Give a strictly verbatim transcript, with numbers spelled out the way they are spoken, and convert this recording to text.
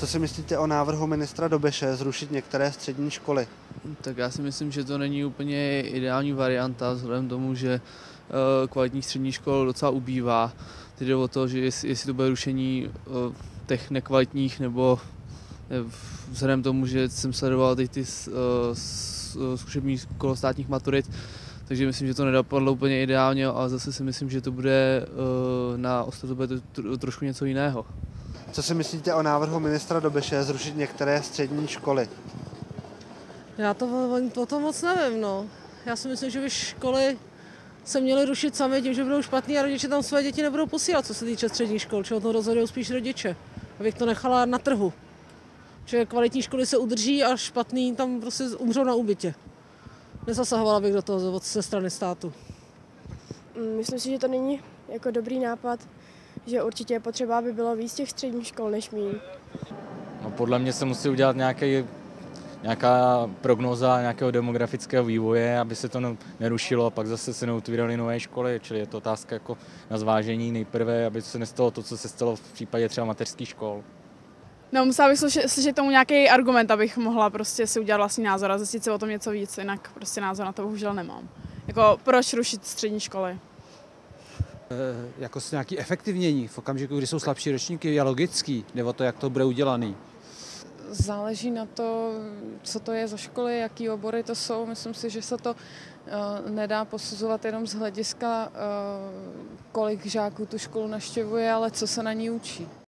Co si myslíte o návrhu ministra Dobeše zrušit některé střední školy? Tak já si myslím, že to není úplně ideální varianta, vzhledem k tomu, že kvalitních středních škol docela ubývá. Teď jde o to, že jestli, jestli to bude rušení těch nekvalitních, nebo vzhledem k tomu, že jsem sledoval teď ty zkušební kolo státních maturit, takže myslím, že to nedopadlo úplně ideálně, ale zase si myslím, že to bude na ostatní bude to trošku něco jiného. Co si myslíte o návrhu ministra Dobeše zrušit některé střední školy? Já to o tom moc nevím, no. Já si myslím, že by školy se měly rušit sami tím, že budou špatný a rodiče tam své děti nebudou posílat, co se týče středních škol, čeho to rozhodují spíš rodiče. Abych to nechala na trhu. Že kvalitní školy se udrží a špatný tam prostě umřou na úbytě. Nezasahovala bych do toho ze strany státu. Myslím si, že to není jako dobrý nápad, že určitě je potřeba, aby bylo víc těch středních škol než míň. No, podle mě se musí udělat nějaký, nějaká prognóza nějakého demografického vývoje, aby se to nerušilo a pak zase se neotvíraly nové školy, čili je to otázka jako na zvážení nejprve, aby se nestalo to, co se stalo v případě třeba mateřských škol. No, musela bych slyšet, slyšet tomu nějaký argument, abych mohla prostě si udělat vlastní názor a zjistit si o tom něco víc, jinak prostě názor na to bohužel nemám. Jako proč rušit střední školy? E, jako nějaký efektivnění v okamžiku, kdy jsou slabší ročníky, je logický, jde o to, jak to bude udělaný. Záleží na to, co to je za školy, jaký obory to jsou. Myslím si, že se to uh, nedá posuzovat jenom z hlediska, uh, kolik žáků tu školu navštěvuje, ale co se na ní učí.